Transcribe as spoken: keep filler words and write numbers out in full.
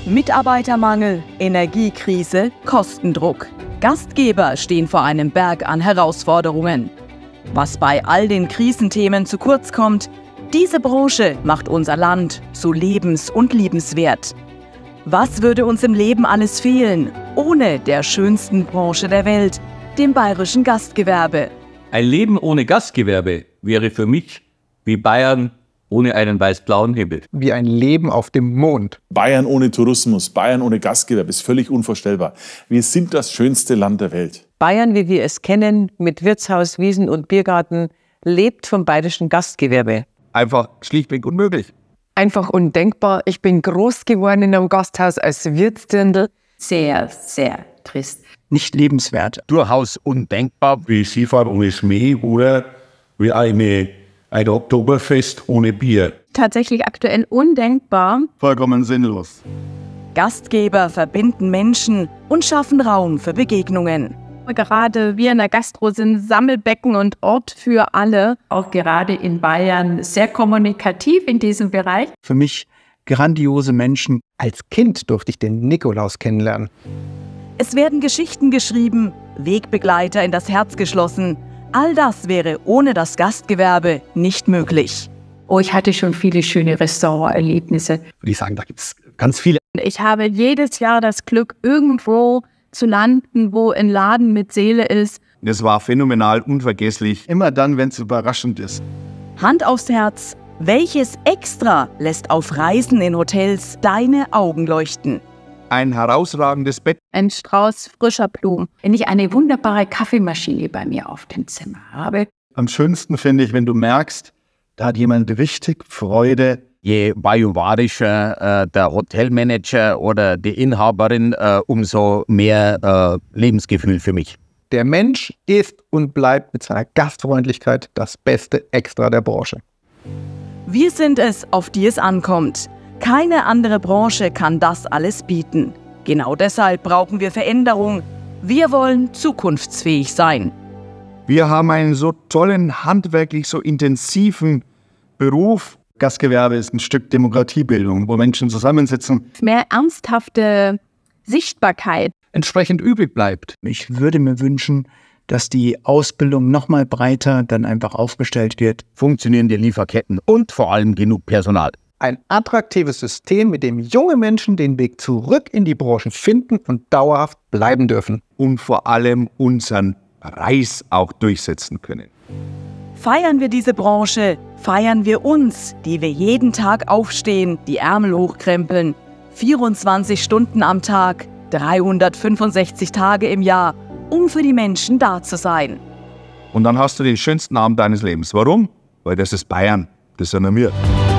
Mitarbeitermangel, Energiekrise, Kostendruck. Gastgeber stehen vor einem Berg an Herausforderungen. Was bei all den Krisenthemen zu kurz kommt, diese Branche macht unser Land so lebens- und liebenswert. Was würde uns im Leben alles fehlen, ohne der schönsten Branche der Welt, dem bayerischen Gastgewerbe? Ein Leben ohne Gastgewerbe wäre für mich wie Bayern ohne einen weiß-blauen Himmel. Wie ein Leben auf dem Mond. Bayern ohne Tourismus, Bayern ohne Gastgewerbe ist völlig unvorstellbar. Wir sind das schönste Land der Welt. Bayern, wie wir es kennen, mit Wirtshaus, Wiesen und Biergarten, lebt vom bayerischen Gastgewerbe. Einfach schlichtweg unmöglich. Einfach undenkbar. Ich bin groß geworden in einem Gasthaus als Wirtsdirndl. Sehr, sehr trist. Nicht lebenswert. Durchaus undenkbar. Wie Skifahren ohne Schnee oder wie eine, ein Oktoberfest ohne Bier. Tatsächlich aktuell undenkbar. Vollkommen sinnlos. Gastgeber verbinden Menschen und schaffen Raum für Begegnungen. Gerade wir in der Gastro sind Sammelbecken und Ort für alle. Auch gerade in Bayern sehr kommunikativ in diesem Bereich. Für mich grandiose Menschen. Als Kind durfte ich den Nikolaus kennenlernen. Es werden Geschichten geschrieben, Wegbegleiter in das Herz geschlossen. All das wäre ohne das Gastgewerbe nicht möglich. Oh, ich hatte schon viele schöne Restauranterlebnisse. Würde ich sagen, da gibt es ganz viele. Ich habe jedes Jahr das Glück, irgendwo zu landen, wo ein Laden mit Seele ist. Das war phänomenal, unvergesslich. Immer dann, wenn es überraschend ist. Hand aufs Herz, welches Extra lässt auf Reisen in Hotels deine Augen leuchten? Ein herausragendes Bett. Ein Strauß frischer Blumen. Wenn ich eine wunderbare Kaffeemaschine bei mir auf dem Zimmer habe. Am schönsten finde ich, wenn du merkst, da hat jemand richtig Freude. Je bajuwarischer äh, der Hotelmanager oder die Inhaberin, äh, umso mehr äh, Lebensgefühl für mich. Der Mensch ist und bleibt mit seiner Gastfreundlichkeit das beste Extra der Branche. Wir sind es, auf die es ankommt. Keine andere Branche kann das alles bieten. Genau deshalb brauchen wir Veränderung. Wir wollen zukunftsfähig sein. Wir haben einen so tollen, handwerklich so intensiven Beruf. Gastgewerbe ist ein Stück Demokratiebildung, wo Menschen zusammensitzen. Mehr ernsthafte Sichtbarkeit. Entsprechend übrig bleibt. Ich würde mir wünschen, dass die Ausbildung noch mal breiter dann einfach aufgestellt wird. Funktionierende Lieferketten und vor allem genug Personal. Ein attraktives System, mit dem junge Menschen den Weg zurück in die Branche finden und dauerhaft bleiben dürfen. Und vor allem unseren Preis auch durchsetzen können. Feiern wir diese Branche, feiern wir uns, die wir jeden Tag aufstehen, die Ärmel hochkrempeln, vierundzwanzig Stunden am Tag, dreihundertfünfundsechzig Tage im Jahr, um für die Menschen da zu sein. Und dann hast du den schönsten Abend deines Lebens. Warum? Weil das ist Bayern, das sind wir.